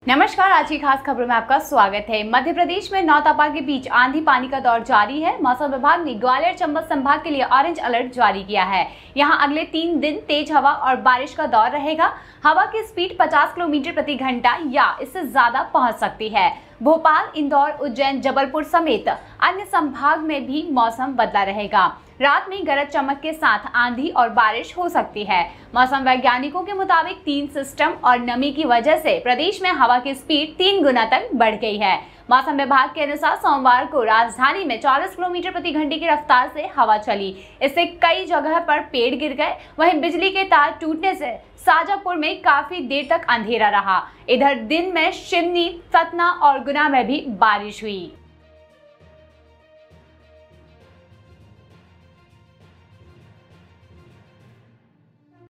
नमस्कार, आज की खास खबरों में आपका स्वागत है। मध्य प्रदेश में नौतपा के बीच आंधी पानी का दौर जारी है। मौसम विभाग ने ग्वालियर चंबल संभाग के लिए ऑरेंज अलर्ट जारी किया है। यहां अगले 3 दिन तेज हवा और बारिश का दौर रहेगा। हवा की स्पीड 50 किलोमीटर प्रति घंटा या इससे ज्यादा पहुंच सकती है। भोपाल, इंदौर, उज्जैन, जबलपुर समेत अन्य संभाग में भी मौसम बदला रहेगा। रात में गरज चमक के साथ आंधी और बारिश हो सकती है। मौसम वैज्ञानिकों के मुताबिक 3 सिस्टम और नमी की वजह से प्रदेश में हवा की स्पीड 3 गुना तक बढ़ गई है। मौसम विभाग के अनुसार सोमवार को राजधानी में 40 किलोमीटर प्रति घंटे की रफ्तार से हवा चली। इससे कई जगह पर पेड़ गिर गए। वहीं बिजली के तार टूटने से शाजापुर में काफी देर तक अंधेरा रहा। इधर दिन में सिवनी, सतना और गुना में भी बारिश हुई।